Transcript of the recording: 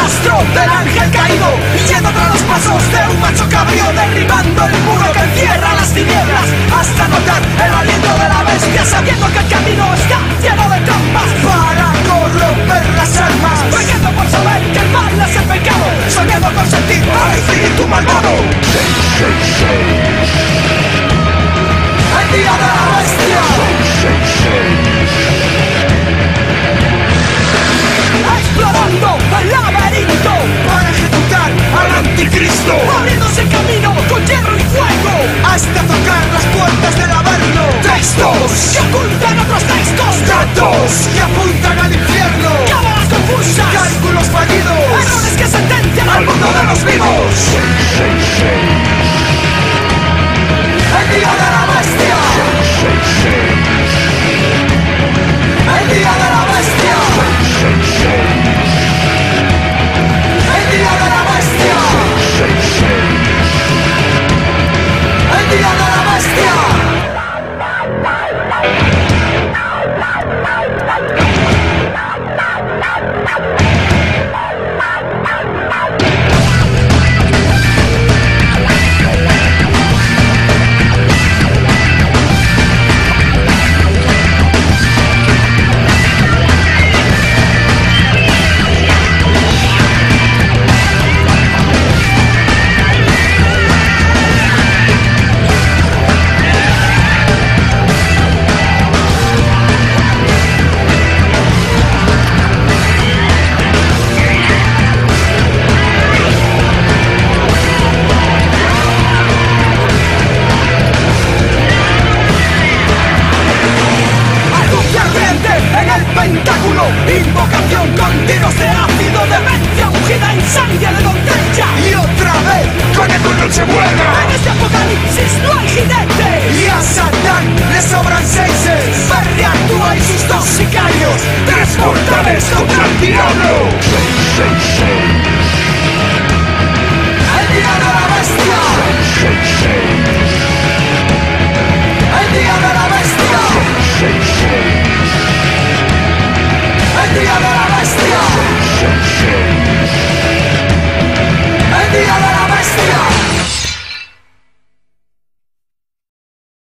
rastro del ángel caído, yendo tras los pasos de un macho cabrío, derribando el muro que encierra las tinieblas, hasta notar el aliento de la bestia, sabiendo que el camino está lleno de trampas para corromper las almas, pecando por saber que el mal es el pecado, soñando con sentir al espíritu malvado. El día de la bestia, explorando el laberinto para ejecutar al anticristo, abriéndose camino con hierro y fuego hasta tocar las puertas del averno. Textos que ocultan otros textos, datos que apuntan al infierno, cámaras confusas, cálculos fallidos, errores que sentencian al mundo de los vivos. El día de la bestia, el día de la bestia, el día de la bestia, el día de la bestia. Invocación con tiros de ácido, demencia ungida en sangre de botella. Y otra vez, con el Nochebuena. En este apocalipsis no hay jinete. Y a Satán le sobran seises. Berry actúa y sus dos sicarios, tres mortales contra el tirano.